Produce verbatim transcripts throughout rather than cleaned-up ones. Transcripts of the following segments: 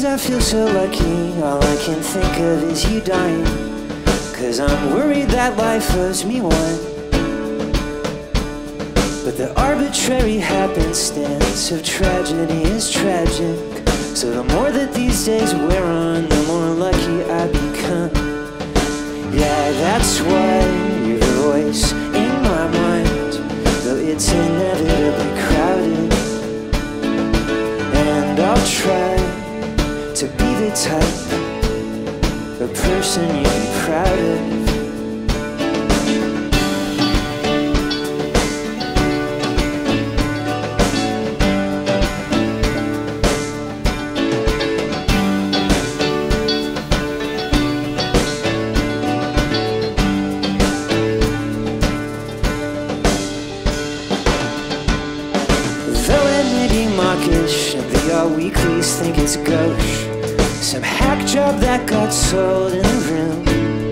I feel so lucky, all I can think of is you dying. Cause I'm worried that life owes me one. But the arbitrary happenstance of tragedy is tragic. So the more that these days wear on, the more lucky I become. Yeah, that's why you're the voice in my mind, though it's inevitably crowded. And I'll try to be the type of person you'd be proud of. And the all weeklies think it's gauche, some hack job that got sold in the room,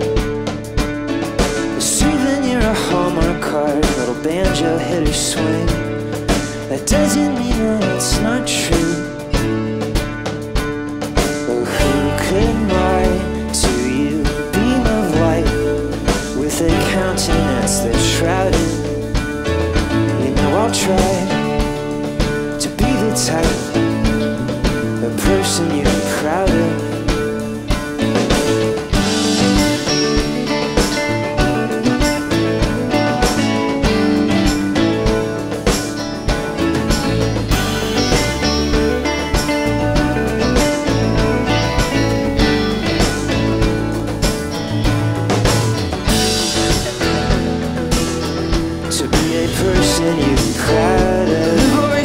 a souvenir, a Hallmark card, little banjo hitter swing. That doesn't mean that it's not true. Oh, who could lie to you? Beam of light with a countenance that's shrouded. You know I'll try type, the person you'd be proud of. To be a person you'd be proud of.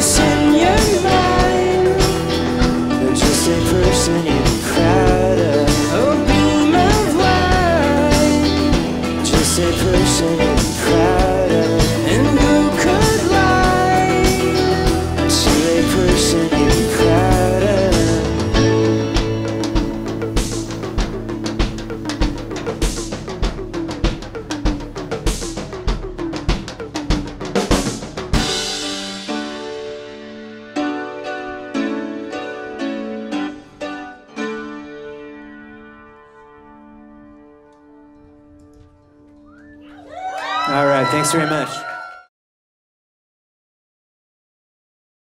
Person you'd be proud of. Oh, beam of light, just a person you'd be proud of. And who could lie to a person you'd be proud All right, thanks very much.